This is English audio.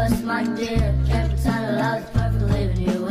us, my dear. Can't pretend that I was perfect leaving you.